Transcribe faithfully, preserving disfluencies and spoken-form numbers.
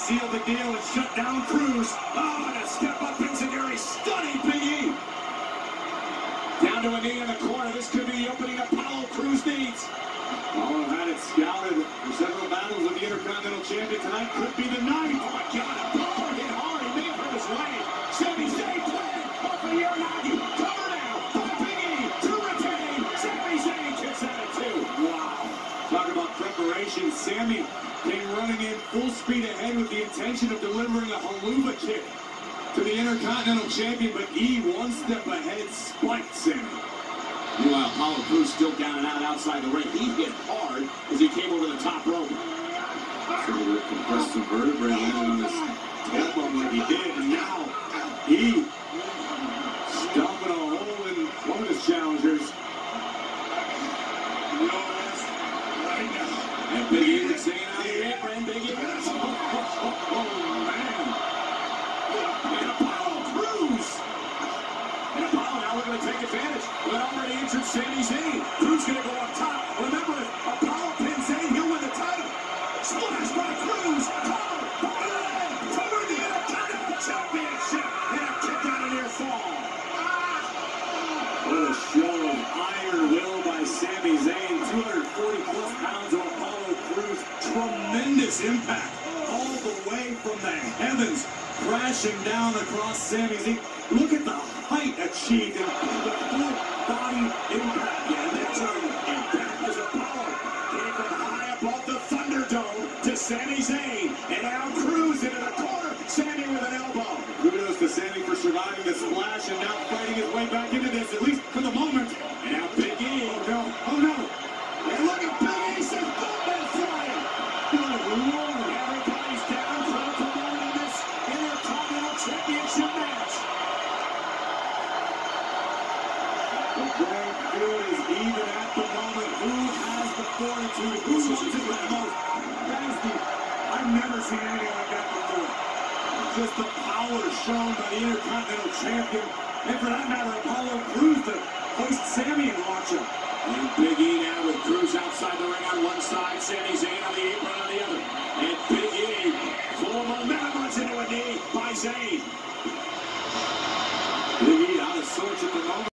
seal the deal and shut down Cruz. Oh, and a step up Enzuigiri, stunning Big E. Down to a knee in the corner. This could be the opening Apollo Cruz needs. Apollo had it scouted for several battles with the Intercontinental Champion. Tonight could be the night. Oh my God, Apollo hit hard. He may have hurt his leg. Sami Zayn planted off of the Uranagi. Cover now by Big E to retain. Sami Zayn kicks out at two. Wow. Talk about preparation. Sami came running in full speed ahead with the intention of delivering a haluva kick to the Intercontinental Champion, but E one step ahead spiked Sami. Meanwhile, Apollo Cruz still down and out outside the ring. He hit hard as he came over the top rope. So he compressed some vertebrae on his tailbone like he did, and now he stomping a hole in one of his challengers. Right now. And Big E was saying out the apron, Big E. Oh, oh, oh, man. And Apollo Cruz. And Apollo now we're going to take advantage of an already injured Sami Zayn. Cruz going to go up top. Remember, if Apollo pins Zayn, he'll win the title. Splash by Cruz. Cover. Cover the Intercontinental Championship. And a kick out of near fall. What a show of iron will by Sami Zayn. two hundred forty plus pounds of Apollo Cruz. Tremendous impact all the way from the heavens, crashing down across Sami Zayn. Look at the height achieved and the full body impact. Yeah, that's our impact as Apollo came from high above the Thunderdome to Sami Zayn. And now Cruz into the corner. Sami with an elbow. Kudos to Sami for surviving the splash and now fighting his way back into this, at least for the moment. And now Big E. Oh no. Oh no. And look at Big E. Says Goldman flying. Good Lord. Everybody's down for the moment in this Intercontinental Championship match. The playing field is even at the moment. Who has the fortitude? Who wants it the most? That is the... I've never seen anything like that before. Just the power shown by the Intercontinental Champion, and for that matter, Apollo Cruz to hoist Sami and watch him. And Big E now with Cruz outside the ring on one side, Sami Zayn